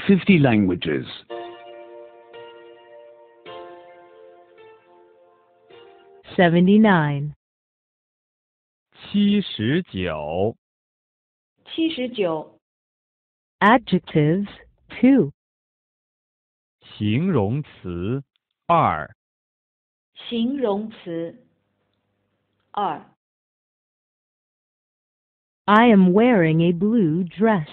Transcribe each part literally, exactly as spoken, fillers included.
fifty languages. seventy-nine. 七十九， 七十九， Adjectives two. 形容词二， 形容词二。 I am wearing a blue dress.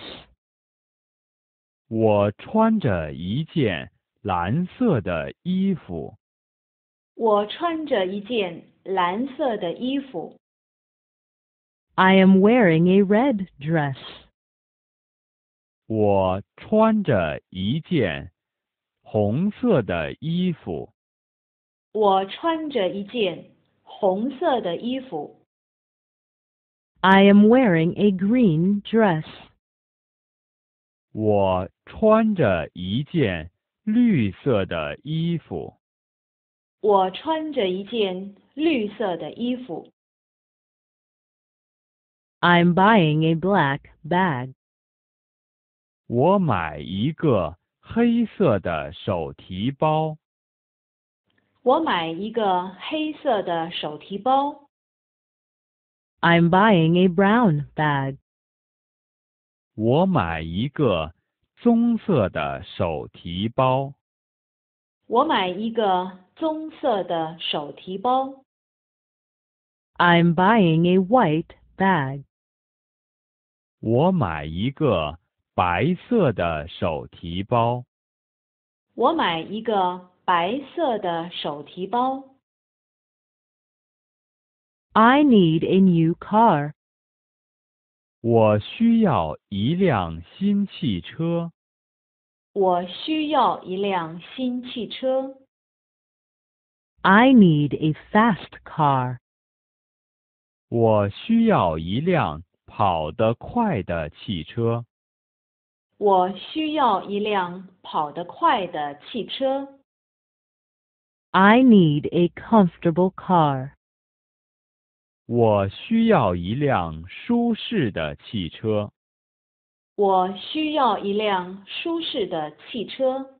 我穿着一件蓝色的衣服。 我穿着一件蓝色的衣服。 I am wearing a red dress. 我穿着一件红色的衣服。 我穿着一件红色的衣服。 I am wearing a green dress. 我穿着一件绿色的衣服。 我穿着一件绿色的衣服。 I'm buying a black bag. 我买一个黑色的手提包。 我买一个黑色的手提包。 I'm buying a brown bag. 我买一个棕色的手提包。 我买一个棕色的手提包。 I'm buying a white bag. 我买一个白色的手提包。 我买一个白色的手提包。 I need a new car. 我需要一辆新汽车。 我需要一辆新汽车。 I need a fast car. 我需要一辆跑得快的汽车。 我需要一辆跑得快的汽车。 I need a comfortable car. 我需要一辆舒适的汽车。 我需要一辆舒适的汽车。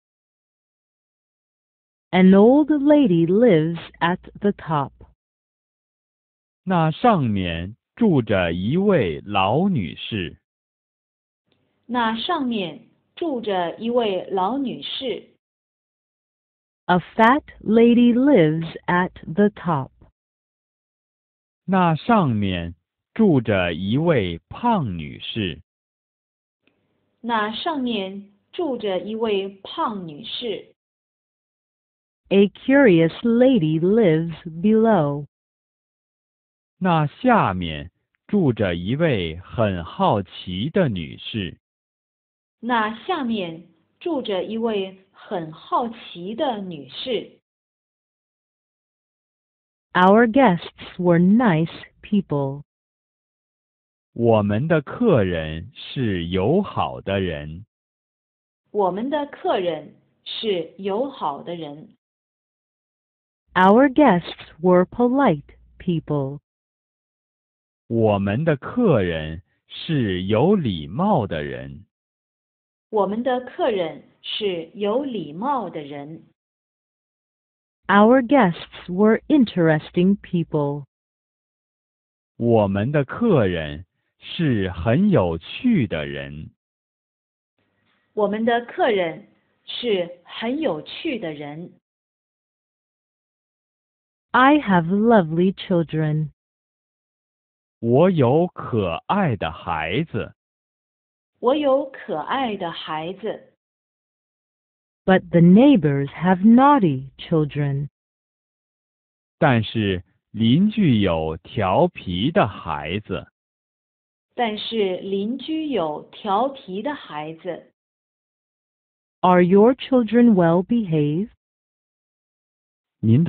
An old lady lives at the top. 那上面住着一位老女士。 那上面住着一位老女士。 A fat lady lives at the top. 那上面住着一位胖女士。 那上面住着一位胖女士。 A curious lady lives below. 那下面住着一位很好奇的女士。 那下面住着一位很好奇的女士。 Our guests were nice people. 我们的客人是友好的人。 我们的客人是友好的人。 Our guests were polite people. 我们的客人是有礼貌的人。 我们的客人是有礼貌的人。 Our guests were interesting people. 我们的客人是很有趣的人。 我们的客人是很有趣的人。 I have lovely children. 我有可爱的孩子。 我有可爱的孩子。 But the neighbors have naughty children. 但是邻居有调皮的孩子。 但是邻居有调皮的孩子。 Are your children well behaved? 您